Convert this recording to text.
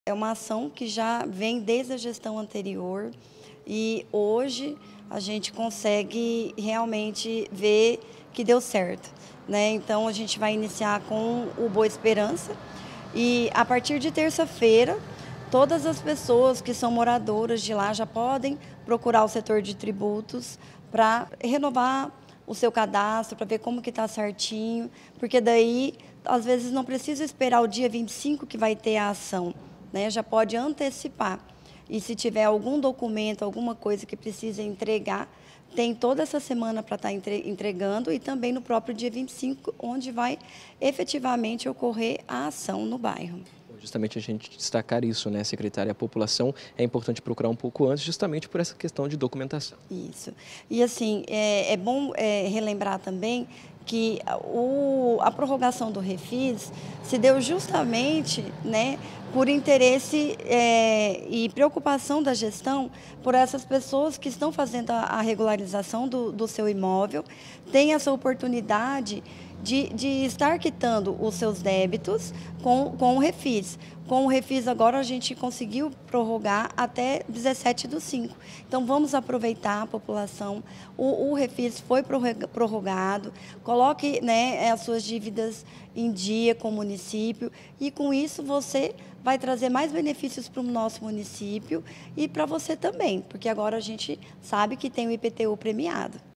É uma ação que já vem desde a gestão anterior e hoje a gente consegue realmente ver que deu certo, né. Então a gente vai iniciar com o Boa Esperança e a partir de terça-feira, todas as pessoas que são moradoras de lá já podem procurar o setor de tributos para renovar o seu cadastro, para ver como que está certinho, porque daí, às vezes, não precisa esperar o dia 25 que vai ter a ação, né, já pode antecipar. E se tiver algum documento, alguma coisa que precisa entregar, tem toda essa semana para estar entregando e também no próprio dia 25, onde vai efetivamente ocorrer a ação no bairro. Justamente a gente destacar isso, né, secretária, a população é importante procurar um pouco antes, justamente por essa questão de documentação. Isso. E assim, é bom relembrar também que a prorrogação do Refis se deu justamente, né, por interesse e preocupação da gestão por essas pessoas que estão fazendo a regularização do seu imóvel, tem essa oportunidade de estar quitando os seus débitos com o Refis. Com o Refis agora a gente conseguiu prorrogar até 17/5. Então vamos aproveitar a população, o Refis foi prorrogado, coloque, né, as suas dívidas em dia com o município e com isso você vai trazer mais benefícios para o nosso município e para você também, porque agora a gente sabe que tem o IPTU premiado.